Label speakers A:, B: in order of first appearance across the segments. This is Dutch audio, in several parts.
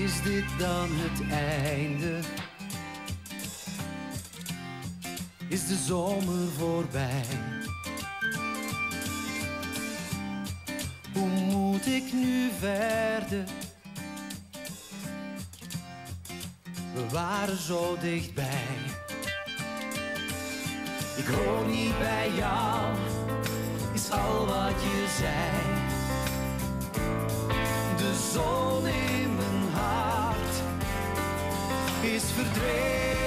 A: Is dit dan het einde? Is de zomer voorbij? Hoe moet ik nu verder? We waren zo dichtbij. Ik hoor niet bij jou, is al wat je zei. De zon in mijn hart is verdwenen.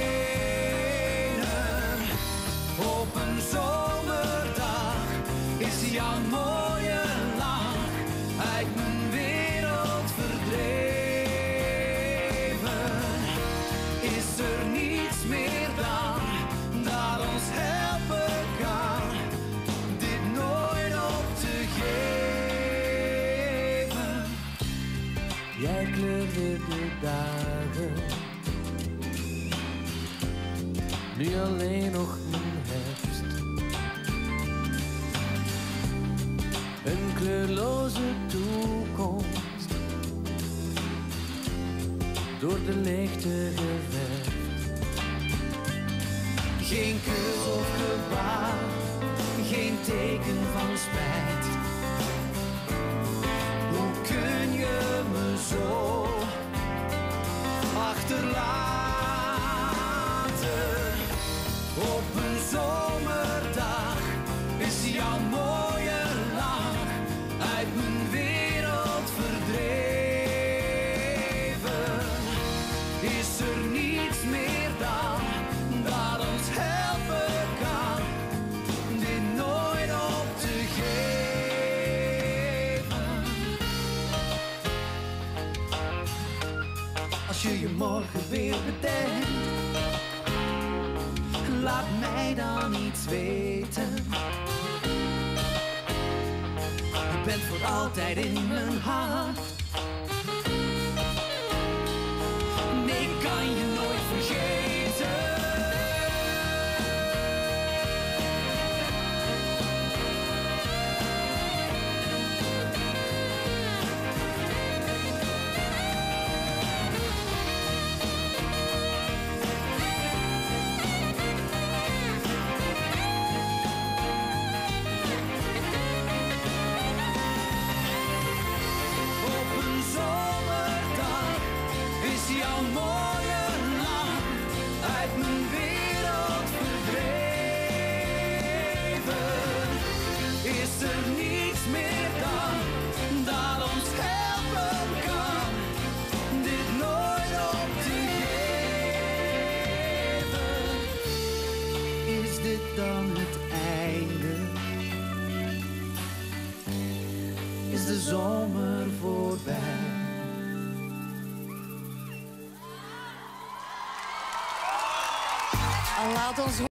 A: Op een zomerdag is jouw mooie lach uit mijn wereld verdreven. Is er niets meer dan dat ons helpen kan, dit nooit op te geven. Jij kleurde de dagen, nu alleen nog mijn herfst. Een kleurloze toekomst, door de leegte geverfd. Geen kus of gebaar, geen teken van spijt. Hoe kun je me zo achterlaten? Op een zomerdag is jouw mooie lach uit mijn wereld verdreven. Is er niets meer dan dat ons helpen kan, dit nooit op te geven. Als je je morgen weer bedenkt, laat mij dan iets weten. Je bent voor altijd in mijn hart. Nee, ik kan je nooit vergeten. Jouw mooie lach uit mijn wereld verdreven. Is er niets meer dan dat ons helpen kan, dit nooit op te geven. Is dit dan het einde? Is de zomer voorbij?
B: Laat ons